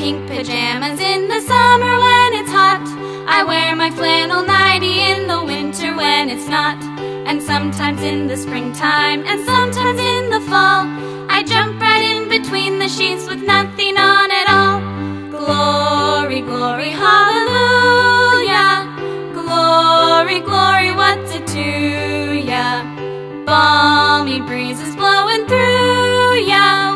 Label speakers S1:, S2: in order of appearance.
S1: pink pajamas in the summer when it's hot. I wear my flannel nightie in the winter when it's not. And sometimes in the springtime and sometimes in the fall, I jump right in between the sheets with nothing on at all. Glory, glory, hallelujah. Glory, glory, what's it to ya? Balmy breezes blowing through ya.